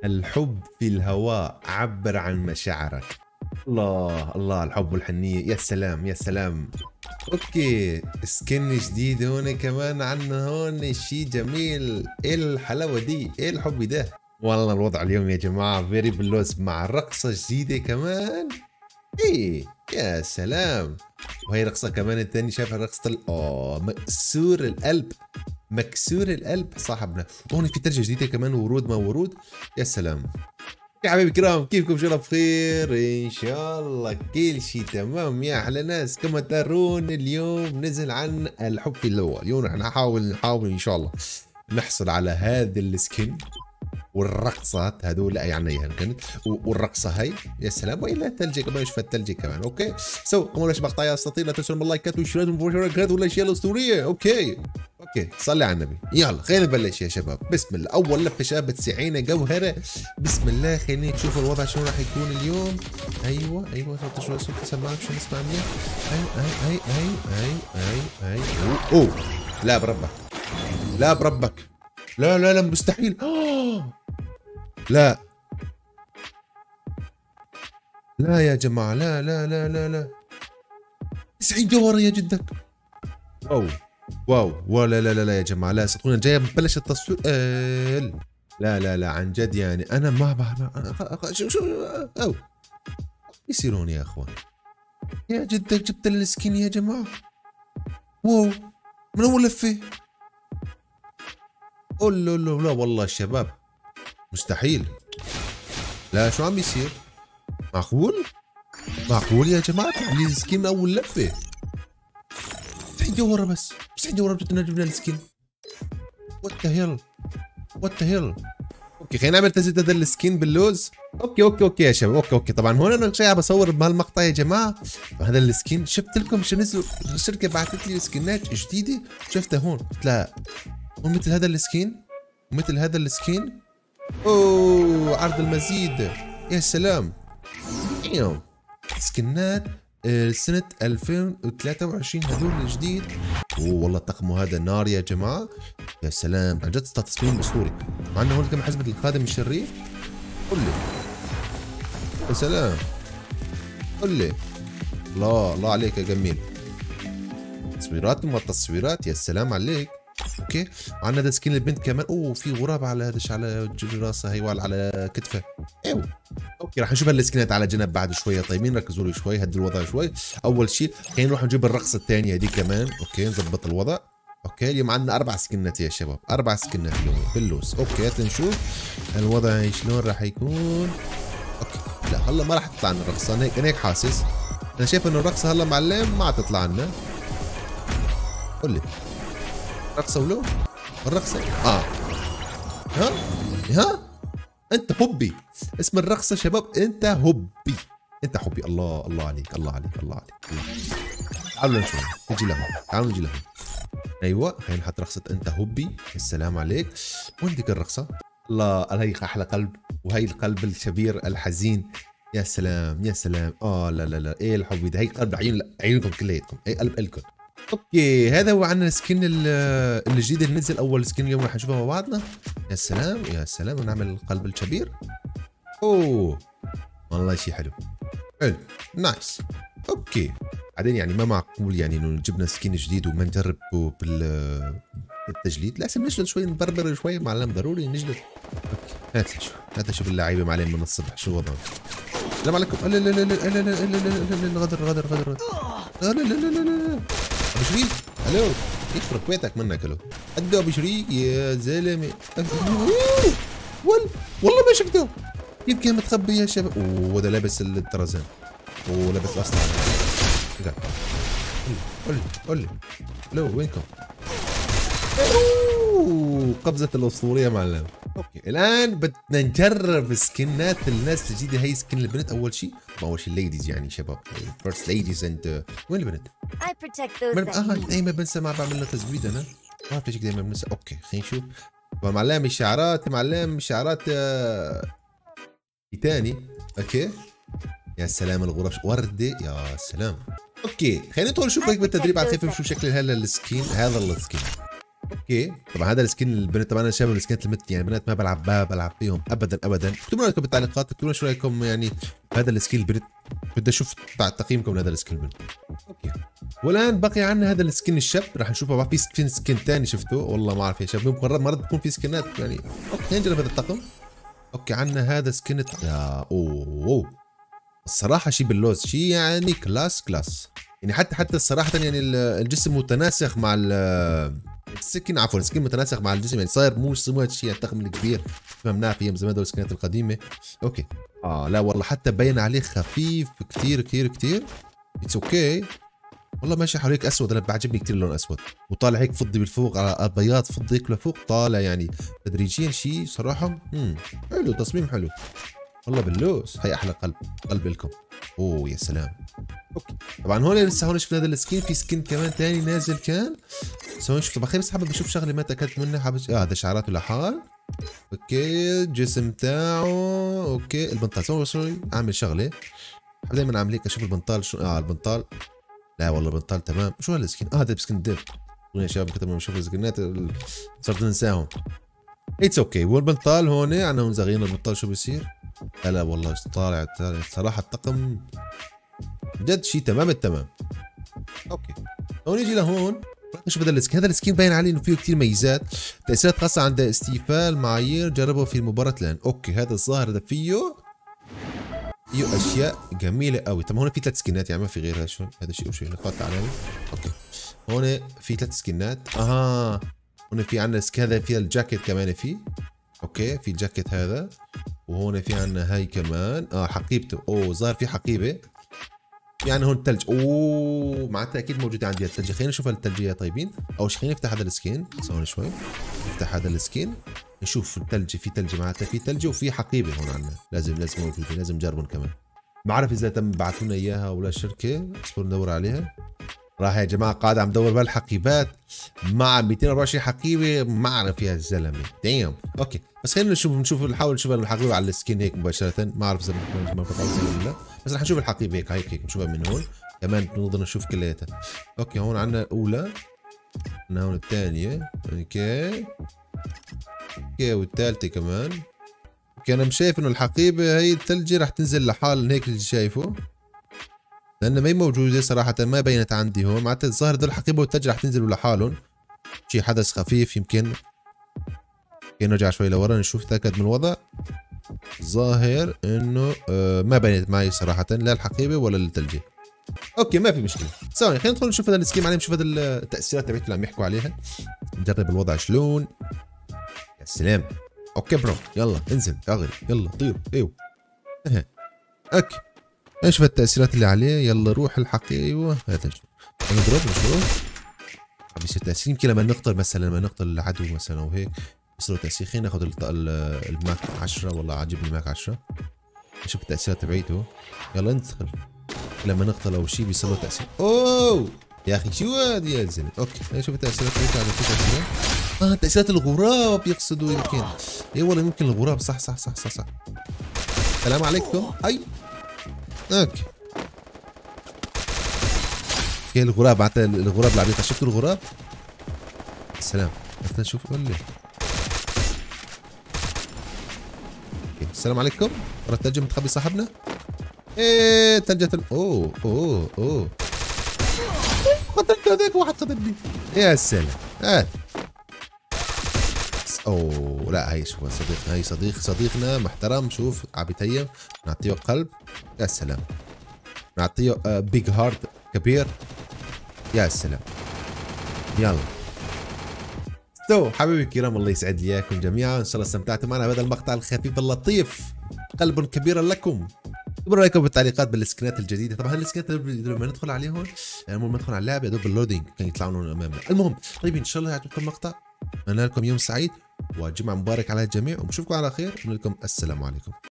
الحب في الهواء، عبر عن مشاعرك. الله الله، الحب والحنية، يا سلام يا سلام. اوكي، سكن جديد هون كمان عنا، هون شي جميل. ايه الحلاوة دي، ايه الحب ده. والله الوضع اليوم يا جماعة فيري بلوز، مع رقصة جديدة كمان. ايه يا سلام. وهي رقصة كمان الثاني، شايف رقصة مكسور القلب، مكسور القلب صاحبنا. هون في ترجة جديدة كمان، ورود ما ورود، يا سلام. يا حبايبي الكرام، كيفكم؟ ان شاء الله بخير، ان شاء الله كل شيء تمام يا احلى ناس. كما ترون اليوم نزل عن الحب في الاول. اليوم رح نحاول ان شاء الله نحصل على هذا السكن والرقصات هذول يعني كانت، والرقصه هي يا سلام. والا الثلجه كمان، شفت الثلجه كمان. اوكي قبل ما مقطع يا اساطير، لا تنسوا اللايكات والاشتراك والمشاركات والاشياء الاسطوريه. اوكي صلي على النبي. يلا خلينا نبلش يا شباب. بسم الله. اول لفه شباب بتسعينا جوهره. بسم الله، خلينا نشوف الوضع شنو راح يكون اليوم. ايوه صوت شوي، صوت سماعه عشان نسمع منيح. اي اوه لا بربك، لا بربك، لا مستحيل. لا لا يا جماعة، لا 90 جوهرة يا جدك. واو لا يا جماعة، لا صدقوني جاي ببلش التصوير. لا عن جد يعني أنا ما بعرف شو أو يصيرون يا أخوان. يا جدك جبت السكين يا جماعة. واو من أول لفة. لا والله الشباب مستحيل. لا شو عم يصير؟ معقول يا جماعة لي السكين أول لفة. 90 جوهرة بس، 90 جوهرة بدنا جبنا السكين. وات ذا هيل. اوكي خلينا نعمل تزيد هذا السكين باللوز. اوكي يا شباب. اوكي طبعا هون انا شوي بصور بهالمقطع يا جماعة. هذا السكين شفت لكم شو نزلوا، الشركة بعثت لي سكينات جديدة شفتها هون. لا هون مثل هذا السكين ومثل هذا السكين. اوه عرض المزيد، يا سلام. سكنات سنة 2023 هذول الجديد. اوه والله طقمه هذا نار يا جماعة، يا سلام. عن جد تصميم اسطوري. مع انه هون كمان حزمة الخادم الشرير. قل لي يا سلام، قل لي. الله عليك يا جميل. تصويرات ما تصويرات، يا سلام عليك. اوكي عندنا هذا سكين البنت كمان. اوه في غراب على هذا على راسها، هي على كتفها. اوكي راح نشوف السكنات على جنب بعد شويه. طيبين ركزوا لي شوي، هدوا الوضع شوي. اول شيء خلينا نروح نجيب الرقصه الثانيه دي كمان. اوكي نظبط الوضع. اوكي اليوم عندنا 4 سكنات يا شباب، 4 سكنات اليوم باللوز. اوكي نشوف الوضع شلون راح يكون. اوكي لا هلا ما راح تطلع لنا الرقصه، انا هيك حاسس. انا شايف انه الرقصه هلا معلم ما تطلع لنا. قول لي رقصه ولو الرقصه ها انت هوبي. اسم الرقصه شباب انت هوبي، انت هوبي. الله عليك، الله عليك. تعالوا نشوف، نجي لهم، تعالوا نجي لهم. ايوه خلينا نحط رقصه انت هوبي. السلام عليك. وين ديك الرقصه؟ الله هي احلى قلب، وهي القلب الشبير الحزين. يا سلام يا سلام. لا ايه الحب ده. هي قلب عيونكم كلياتكم، اي قلب الكم. اوكي هذا هو عندنا السكين الجديد اللي نزل. اول سكين اليوم راح نشوفها مع بعضنا. يا سلام يا سلام. ونعمل القلب الكبير. اوه والله شيء حلو نايس. اوكي بعدين يعني ما معقول يعني انه جبنا سكين جديد وما نجرب بالتجليد. لازم نجلد شوي، نبربر شوي معلم، ضروري نجلد. اوكي هات شوف اللعيبه معلم من الصبح شو وضعهم. السلام عليكم. لا غدر. لا ابو شريك. الو يخرب بيتك منك. الو ادوا ابو شريك يا زلمه. والله ما شفته كيف كان متخبي يا شباب. وهذا لابس الطرزان ولابس اصلا. قول لي الو وينكم. قفزة الاسطورية معلم. اوكي الان بدنا نجرب سكنات الناس الجديدة. هي سكن البنت اول شيء، ما اول شيء الليديز يعني شباب، فيرست ليديز. انت وين البنت؟ دايما بنسى ما بعمل لها تزويد انا، ما بعرف ليش دايما بنسى. اوكي خلينا نشوف. معلم الشعارات، معلم الشعارات ثاني. اوكي يا سلام. الغرف وردة يا سلام. اوكي خلينا ندخل نشوف هيك بالتدريب على خفيف شو شكل هذا السكين. اوكي طبعا هذا السكين البنت، طبعا انا شايف السكنات البنت يعني بنات ما بلعب فيهم ابدا ابدا. اكتبوا رايكم بالتعليقات، اكتبوا لنا شو رايكم يعني هذا السكين البنت. بدي اشوف تقييمكم لهذا السكين البنت. اوكي والان بقي عنا هذا السكين الشاب، راح نشوفه. في سكين ثاني شفته والله ما اعرف يا شباب، مرات بكون في سكنات يعني. اوكي خلينا نجرب هذا الطقم. اوكي عنا هذا سكين يا اوه الصراحه شيء باللوز، شيء يعني كلاس يعني. حتى الصراحه يعني الجسم متناسق مع السكن، عفوا السكن متناسق مع الجسم يعني، صاير مو الشيء الضخم الكبير فهمناه في ايام زمان دول السكنات القديمه. اوكي لا والله حتى بين عليه خفيف كثير اتس اوكي والله ماشي حواليك اسود. انا بعجبني كثير اللون اسود، وطالع هيك فضي بالفوق على بياض فضي هيك لفوق طالع يعني تدريجيا شيء صراحه حلو، تصميم حلو والله باللوز. هي احلى قلب لكم. اوه يا سلام. اوكي طبعا هون لسه هون شفنا هذا السكين، في سكين كمان ثاني نازل كان. سوي شوف بخير، بس حابب اشوف شغله ما تاكدت منها. حابب هذا شعراته لحال. اوكي الجسم تاعه اوكي. البنطال سوي اعمل شغله، حابب دائما اعمل هيك اشوف البنطال شو. البنطال لا والله البنطال تمام. شو هالسكين؟ هذا بسكن ديب يا شباب. كثر ما بشوف السكنات صرت انساهم. اتس اوكي. والبنطال هون عنا هون زغينا البنطال شو بيصير؟ لا والله طالع صراحه الطقم جد شيء تمام التمام. اوكي هون نيجي لهون نشوف هذا السكين. هذا السكين باين عليه انه فيه كثير ميزات، تاثيرات خاصه عند استيفاء معايير جربوا في المباراه الان. اوكي هذا الظاهر هذا فيه اشياء جميله قوي. طب هون في 3 سكنات يعني ما في غيرها. شو هذا شيء وشيء نقاط علامه. اوكي هون في 3 سكنات. هون في عندنا هذا فيها الجاكيت كمان فيه. اوكي في الجاكيت هذا، وهون في عندنا هاي كمان حقيبته. ظاهر في حقيبه يعني. هون الثلج معناتها اكيد موجوده عندي الثلج. خلينا نشوف الثلجيه طيبين. اول شيء خلينا نفتح هذا السكين ثواني شوي. نفتح هذا السكين نشوف الثلج. في ثلج معناتها في ثلج وفي حقيبه هون عندنا. لازم موجوده، لازم نجربهم كمان. ما بعرف اذا تم بعثوا لنا اياها ولا الشركه. اصبروا ندور عليها. راح يا جماعه قاعد عم دور بالحقيبات مع 224 حقيبه ما اعرف يا زلمه دايم. اوكي بس خلينا نشوف نحاول نشوف الحقيبه على السكين هيك مباشره. ما اعرف اذا ما ولا لا، بس رح نشوف الحقيبه هيك نشوفها من هون كمان. بنقدر نشوف كلياتها. اوكي هون عندنا الاولى، عندنا هون الثانيه. اوكي والثالثه كمان. اوكي انا مش شايف انه الحقيبه هي الثلجه رح تنزل لحال هيك اللي شايفه، لأنها ما هي موجودة صراحة، ما بينت عندي هون. معناتها الظاهر هدول الحقيبة والثلج رح تنزلوا لحالهم. شي حدث خفيف يمكن. نرجع شوي لورا نشوف نتأكد من الوضع. ظاهر انه ما بينت معي صراحة لا الحقيبة ولا الثلجة. اوكي ما في مشكلة. ثواني خلينا ندخل نشوف هذا السكيم عليه، نشوف هذا التأثيرات تبعته اللي عم يحكوا عليها. نجرب الوضع شلون. يا سلام. اوكي برو يلا انزل اغري يلا طير. اوكي نشوف التأثيرات اللي عليه. يلا روح الحقيبة. ايوه هذا شو نضرب نشوف بيصير تأثير. يمكن لما نقتل مثلا، لما نقتل العدو مثلا او هيك بيصير تأثير. خلينا ناخذ الماك 10. والله عاجبني الماك 10. نشوف التأثيرات تبعيته. يلا ندخل. لما نقتل او شيء بيصير له تأثير. اوه يا اخي شو هذا يا زلمه. اوكي نشوف التأثيرات تبعيته. على في تأثيرات تأثيرات الغراب يقصدوا يمكن. اي والله يمكن الغراب. صح. السلام عليكم. اوكي الغراب معناتها الغراب اللي عم يطلع. شفتوا الغراب؟ السلام بس نشوف. قول لي السلام عليكم. ورا الثلج متخبي صاحبنا. ثلجة اوه قتلت هذاك واحد قتلني. يا سلام. اوه لا هي شوف صديقنا، هي صديقنا محترم. شوف عم يتيم. نعطيه قلب. يا سلام. نعطيه بيج هارت كبير. يا سلام. يلا حبيبي الكرام الله يسعد لي اياكم جميعا. ان شاء الله استمتعتوا معنا بهذا المقطع الخفيف اللطيف. قلب كبير لكم. اكتبوا رايكم بالتعليقات بالسكنات الجديده. طبعا السكنات لما ندخل عليهم لما ندخل على اللعبه يا دوب اللودينج كان يطلعوا لنا امامنا. المهم طيب ان شاء الله يعجبكم المقطع. اتمنى لكم يوم سعيد وجمعه مبارك على الجميع، ونشوفكم على خير. ونقول لكم السلام عليكم.